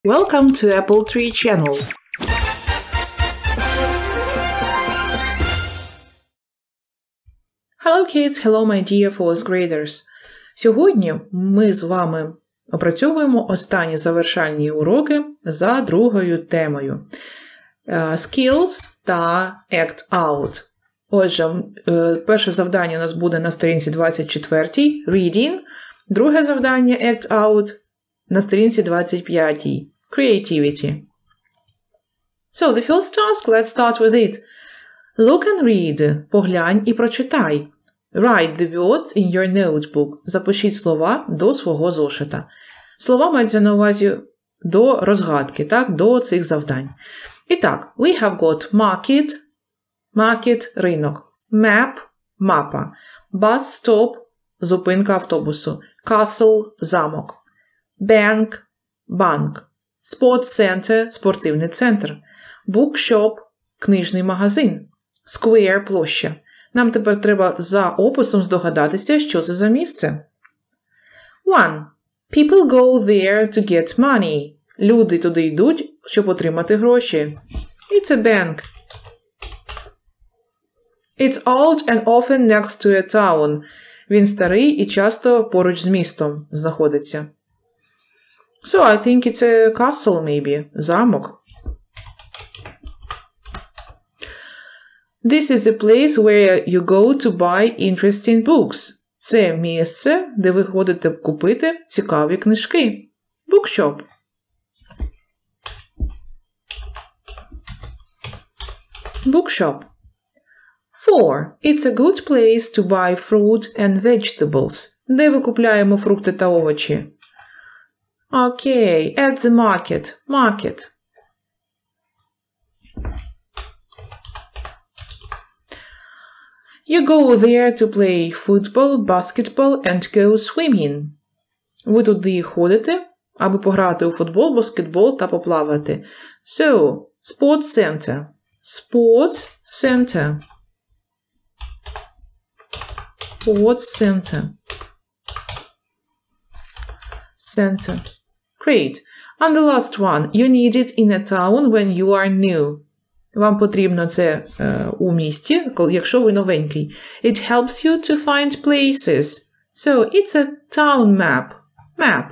Welcome to Apple Tree Channel. Hello kids, hello my dear fourth graders. Сьогодні ми з вами опрацьовуємо останні завершальні уроки за другою темою. Skills та Act Out. Отже, перше завдання у нас буде на сторінці 24, Reading. Друге завдання, Act Out, на сторінці 25, Creativity. So, the first task, let's start with it. Look and read. Поглянь і прочитай. Write the words in your notebook. Запишіть слова до свого зошита. Слова мається на увазі до розгадки, так, до цих завдань. І так, we have got market, ринок, map, мапа, bus stop, зупинка автобусу, castle, замок, банк, sports center, спортивний центр, bookshop, книжний магазин, square, площа. Нам тепер треба за описом здогадатися, що це за місце. 1. People go there to get money. Люди туди йдуть, щоб отримати гроші. It's a bank. It's old and often next to a town. Він старий і часто поруч з містом знаходиться. So, I think it's a castle, maybe. Замок. This is a place where you go to buy interesting books. Це місце, де ви ходите купити цікаві книжки. Bookshop. Bookshop. 4. It's a good place to buy fruit and vegetables. Де ви купляємо фрукти та овочі? Okay, at the market. You go there to play football, basketball and go swimming. Ви туди ходите, аби пограти у футбол, баскетбол та поплавати. So, sports center. Sports center. Center. Great. And the last one. You need it in a town when you are new. Вам потрібно це у місті, якщо ви новенький. It helps you to find places. So, it's a town map.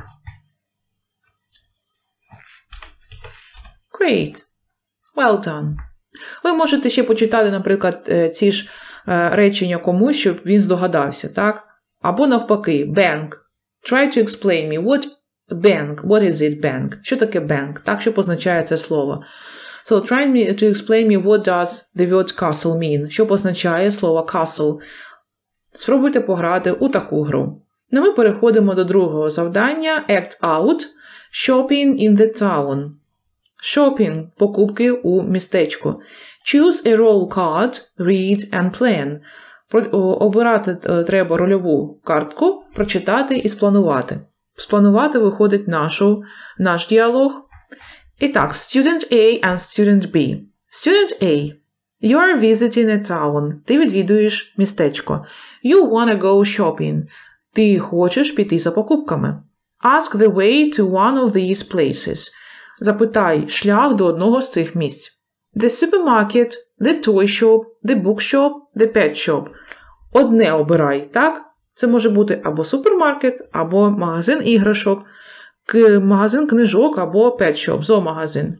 Great. Well done. Ви можете ще почитати, наприклад, ці ж речення комусь, щоб він здогадався, так? Або навпаки, bank. Try to explain me. What is it, bank? Що таке bank? Так, що позначає це слово. So, try to explain me what does the word castle mean. Що позначає слово castle. Спробуйте пограти у таку гру. Ну, ми переходимо до другого завдання. Act out. Shopping in the town. Shopping – покупки у містечку. Choose a roll card, read and plan. Обирати треба рольову картку, прочитати і спланувати. Спланувати виходить наш діалог. І так, Student A and Student B. Student A. You are visiting a town. Ти відвідуєш містечко. You wanna go shopping. Ти хочеш піти за покупками. Ask the way to one of these places. Запитай шлях до одного з цих місць. The supermarket, the toy shop, the bookshop, the pet shop. Одне обирай, так? Це може бути або супермаркет, або магазин іграшок, магазин книжок, або pet shop, зоомагазин.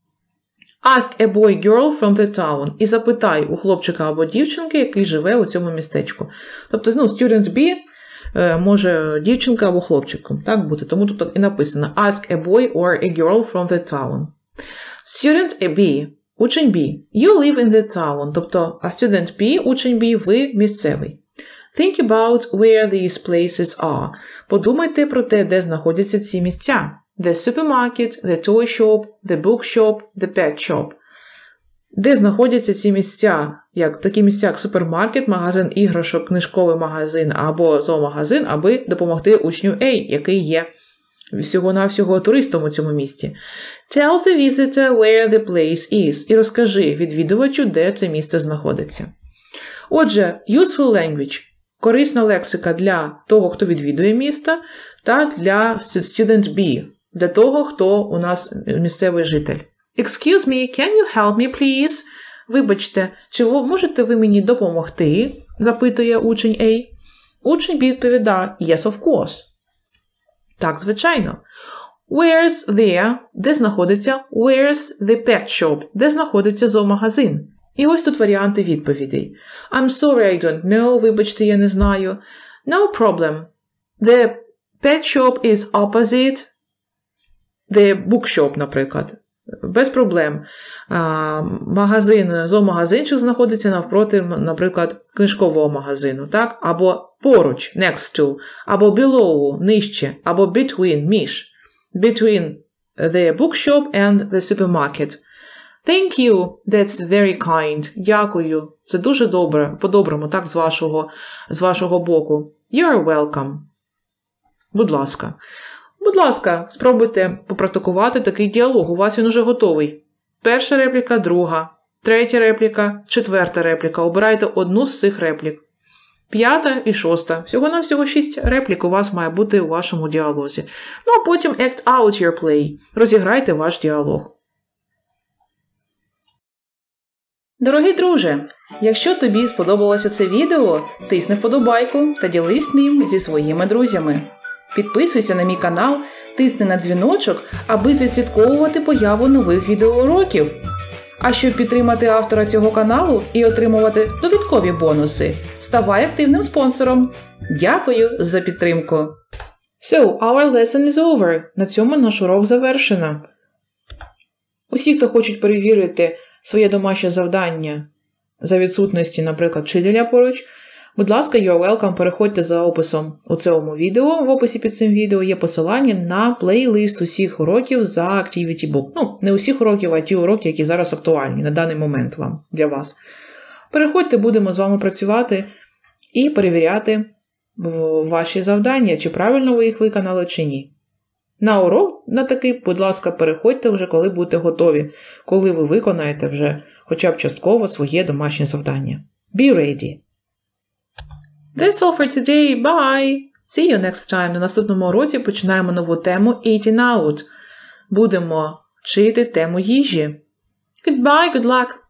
Ask a boy girl from the town. І запитай у хлопчика або дівчинки, який живе у цьому містечку. Тобто, student B може дівчинка або хлопчиком, так бути. Тому тут і написано ask a boy or a girl from the town. Student B. Учень B. You live in the town. Тобто, а student B, учень B, ви місцевий. Think about where these places are. Подумайте про те, де знаходяться ці місця. The supermarket, the toy shop, the bookshop, the pet shop. Де знаходяться ці місця? Такі місця, як супермаркет, магазин іграшок, книжковий магазин або зоомагазин, аби допомогти учню A, який є всього-навсього туристом у цьому місті. Tell the visitor where the place is. І розкажи відвідувачу, де це місце знаходиться. Отже, useful language. Корисна лексика для того, хто відвідує місто, та для student B, для того, хто у нас місцевий житель. Excuse me, can you help me, please? Вибачте, чи можете ви мені допомогти? Запитує учень A. Учень B відповідає, yes, of course. Так, звичайно. Where's there? Де знаходиться? Where's the pet shop? Де знаходиться зоомагазин? І ось тут варіанти відповідей. I'm sorry, I don't know. Вибачте, я не знаю. No problem. The pet shop is opposite the bookshop, наприклад. Без проблем. Зоомагазинчик знаходиться навпроти, наприклад, книжкового магазину, так? Або поруч, next to, або below, нижче, або between, між. Between the bookshop and the supermarket. Thank you, that's very kind. Дякую. Це дуже добре, по-доброму, так, з вашого боку. You're welcome. Будь ласка. Будь ласка, спробуйте попрактикувати такий діалог. У вас він уже готовий. Перша репліка, друга. Третя репліка, четверта репліка. Обирайте одну з цих реплік. П'ята і шоста. Всього-навсього 6 реплік у вас має бути у вашому діалозі. Ну, а потім act out your play. Розіграйте ваш діалог. Дорогий друже, якщо тобі сподобалося це відео, тисни вподобайку та ділись ним зі своїми друзями. Підписуйся на мій канал, тисни на дзвіночок, аби відслідковувати появу нових відеоуроків. А щоб підтримати автора цього каналу і отримувати додаткові бонуси, ставай активним спонсором. Дякую за підтримку. So, our lesson is over. На цьому наш урок завершено. Усі, хто хочуть перевірити своє домашнє завдання за відсутності, наприклад, вчителя поруч, будь ласка, you're welcome, переходьте за описом у цьому відео. В описі під цим відео є посилання на плейлист усіх уроків за Activity Book. Ну, не усіх уроків, а ті уроки, які зараз актуальні на даний момент для вас. Переходьте, будемо з вами працювати і перевіряти ваші завдання, чи правильно ви їх виконали, чи ні. На урок на такий, будь ласка, переходьте вже, коли будете готові, коли ви виконаєте вже хоча б частково своє домашнє завдання. Be ready! That's all for today. Bye! See you next time. На наступному уроці починаємо нову тему Eating Out. Будемо вчити тему їжі. Goodbye, good luck!